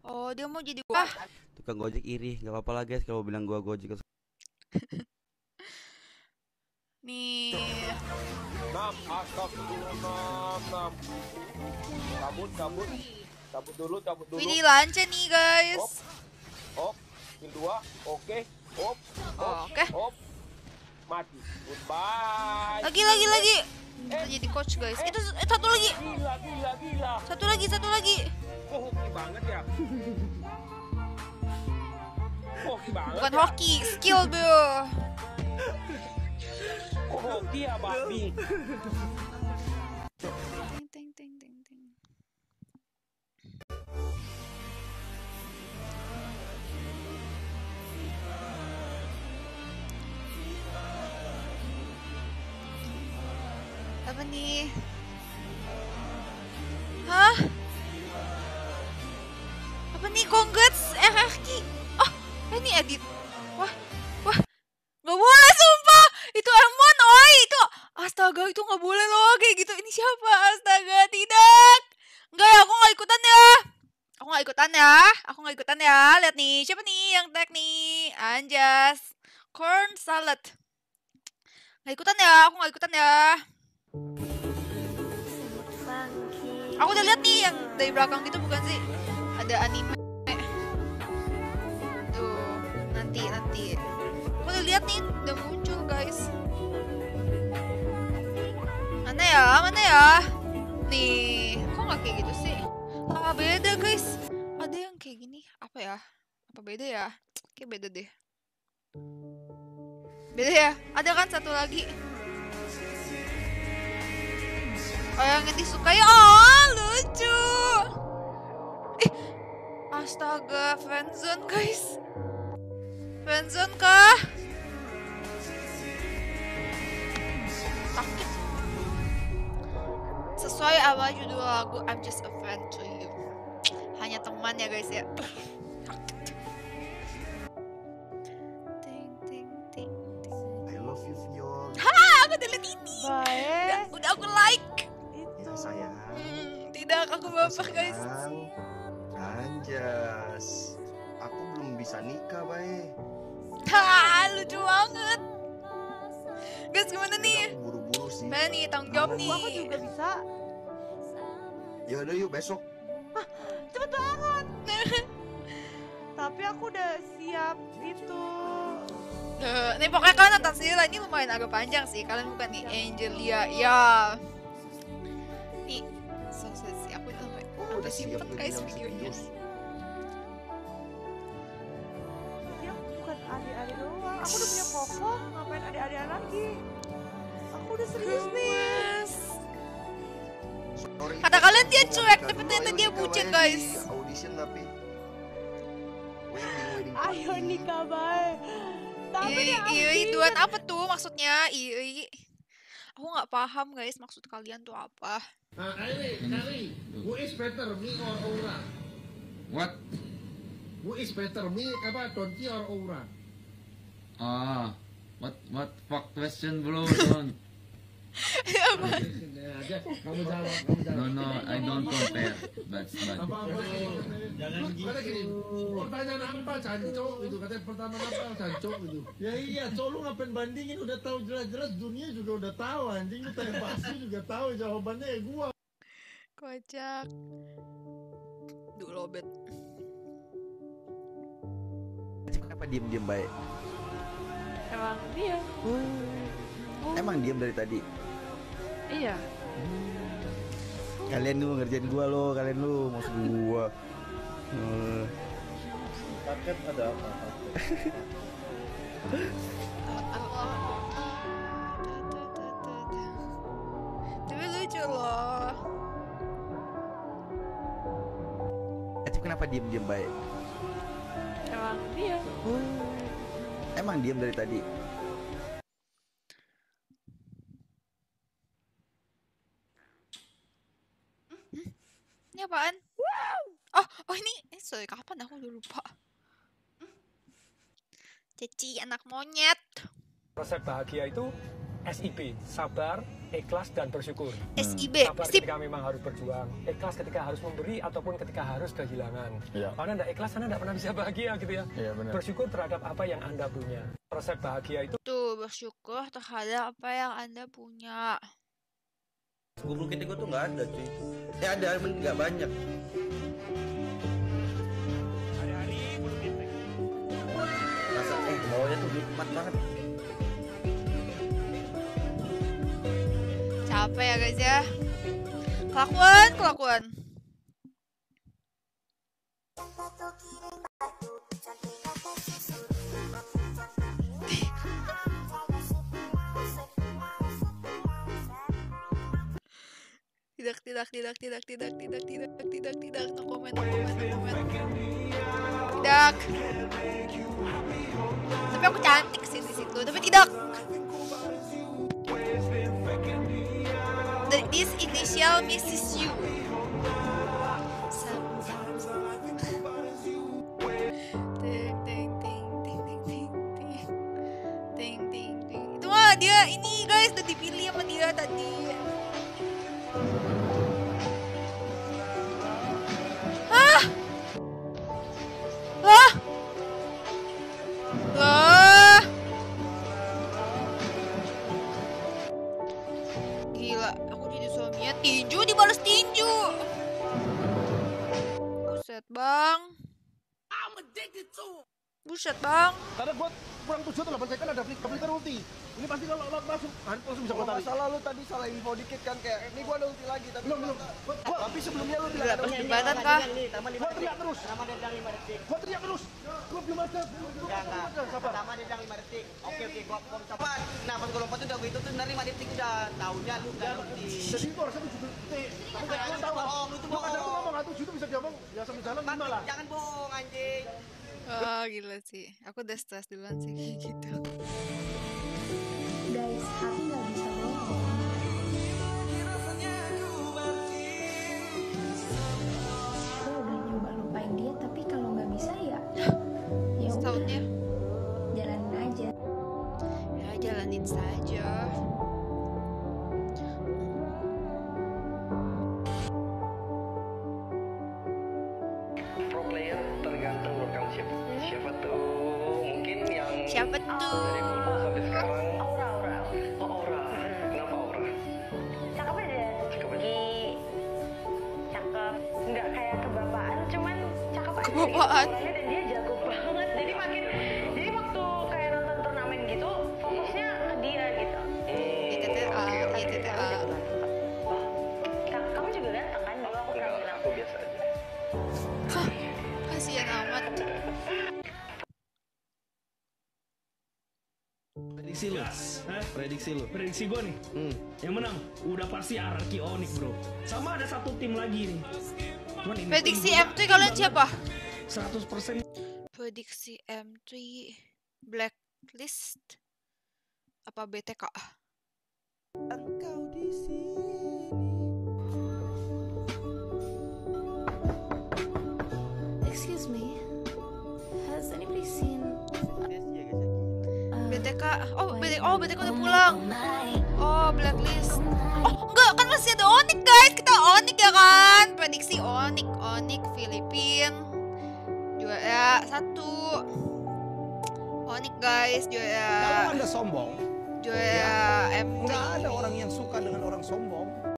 Oh, dia mau jadi Tukang gojek iri, nggak apa-apa lah guys kalau bilang gua gojek. nih. Astagfirullah. Cabut dulu. Ini lancar nih guys. Hop, skill 2, oke. Hop, Oke. hop. Mati. Goodbye. Lagi. Kita jadi coach guys. Itu satu lagi. Gila. Satu lagi. Oh, hoki banget ya. Hoki banget. Bukan ya? hoki, skill bro. Oh, hoki ya, babi. Ting. Apa nih? Hah? Apa nih? Congrats RRQ. Oh, ini edit. Wah. Gak boleh sumpah. Itu M1 oi. Itu astaga, itu gak boleh loh kayak gitu. Ini siapa? Astaga, tidak. Enggak ya, aku gak ikutan ya. Aku gak ikutan ya. Lihat nih, siapa nih yang tag nih? Anjas. Corn salad. Gak ikutan ya, aku gak ikutan ya. Aku udah lihat nih yang dari belakang gitu bukan sih? Ada anime. Tuh, nanti. Aku udah lihat nih, udah muncul guys. Mana ya? Nih, kok nggak kayak gitu sih? Ah, beda guys. Ada yang kayak gini. Apa ya? Apa beda ya? Kayak beda deh. Beda ya? Ada kan satu lagi. Oh, yang disukai. Oh, lucu. Astaga, friendzone guys. Friendzone kah? Sakit. Sesuai sama judul lagu I'm Just a Friend to You. Hanya teman ya guys ya. Ting. I love you, Viol. Aku delete ini. Baik. Udah aku like. Ya sayang. Tidak, aku baper guys. Anjas. Aku belum bisa nikah, Bae. Lucu banget. Guys, gimana nih? Aku buru-buru sih. Mana nih, tanggung jawab nih. Aku juga bisa. Ya udah yuk besok. Cepet banget. Tapi aku udah siap gitu. Nih pokoknya kalian nonton sendiri lah. Ini lumayan agak panjang sih. Kalian bukan nih Angelia. Ya. Nih, so sih. Aku sampai siap sempet guys videonya. Dia bukan adik-adik doang. Aku udah punya koko. Ngapain adik-adik lagi? Aku udah serius nih. Sorry. Kata kalian dia Aku mau cuek, nikah tapi dulu. ternyata Ayo dia nikah, bucin, Bae, guys. di audition tapi. Wedding Ayo party. nikah baik. Tapi dia Iri, Tuan apa tuh maksudnya? Iri. Aku nggak paham guys maksud kalian tuh apa. Kali, who is better, me or Aura? What? Who is better, me apa Tonki or Aura? What fuck question bro? Don't. Kamu jawab. No, I don't compare. That's bad. Jangan gitu. Kata gini, pertanyaan apa cancok gitu, katanya pertama apa cancok gitu. Ya iya, cowok lu ngapain bandingin, udah tahu jelas-jelas dunia juga udah tahu anjing, lu tanya pasti juga tahu jawabannya ya gua. Kocak. Duh lobet. Kenapa diem baik? emang dia. Emang diem dari tadi. Iya. Kalian tuh ngerjain gua lo, kalian lu maksud gua. Paket ada apa? Tapi lucu loh. Itu kenapa diem baik? Emang dia. Emang diem dari tadi. Ini apaan? Oh ini sorry kapan aku udah lupa. Ceci anak monyet. Resep bahagia itu SIB, sabar, ikhlas, dan bersyukur. SIB, Sabar sip. ketika memang harus berjuang, ikhlas ketika harus memberi ataupun ketika harus kehilangan. Karena Anda ikhlas, Anda tidak pernah bisa bahagia gitu ya. Bersyukur terhadap apa yang Anda punya. Resep bahagia itu Tuh, bersyukur terhadap apa yang Anda punya. Google kita tuh nggak ada cuy. Ada, nggak banyak. Rasa bawahnya tuh nikmat banget. Capek ya guys ya. Kelakuan. Tidak. No comment. Tidak. Tapi aku cantik sih di situ. Tapi tidak. This initial misses you. Ting. Itu mah dia ini guys udah dipilih sama dia tadi. Gila, aku jadi suaminya tinju dibalas tinju. Buset bang. Karena gua kurang 7 atau 8 second ada flicker ulti. Ini pasti kalau langsung bisa gua tarik. Masalah lu tadi salah info dikit kan kayak ini gua ada ulti lagi tapi Belum. Tapi sebelumnya lu bilang Gila, ada ulti. perdebatan kah? Gua teriak terus. Gua belum ada. Sabar. Pertama dia bilang 5 detik. Oke, gua cepat. Nah, pas gua lompat udah begitu tuh dari 5 detik udah tahunya lu udah ulti. Jadi itu harusnya 7 detik. Tapi kayak lu tahu bohong, itu Gua kadang tuh bohong. ngomong 7 tuh bisa diomong ya sambil jalan 5 lah. Jangan bohong anjing. Gila sih. Aku udah stres duluan sih kayak gitu. Guys, aku nggak bisa bohong. Aku udah nyoba lupain dia, tapi kalau nggak bisa ya Setahunnya. jalanin aja. Ya jalanin saja. Pro player tergantung lokal siapa tuh mungkin yang Siapa tuh? dari dulu sampai sekarang Aura kenapa Aura Cakep aja. Cakep. Nggak kayak kebapaan, cuman cakep aja. Kebapaan. Gitu. Dan dia jago banget. Jadi waktu kayak nonton turnamen gitu, fokusnya ke dia gitu. TTA. Kamu juga ganteng kan? Dulu aku pernah bilang. aku biasa aja Kasihan amat. Prediksi gue nih, yang menang udah pasti Araki Onyx bro. Sama ada satu tim lagi nih. Prediksi M3 kalian siapa? 100%. Prediksi M3 Blacklist apa BTK? Engkau di sini. Excuse me, has anybody seen BTK. BTK udah pulang. Oh, Blacklist. Oh, enggak, kan masih ada Onyx, guys. Kita Onyx ya kan? Prediksi Onyx Filipin. Juara 1. Onyx guys, juara. Kalau Anda sombong, Juara M3. nggak ada orang yang suka dengan orang sombong.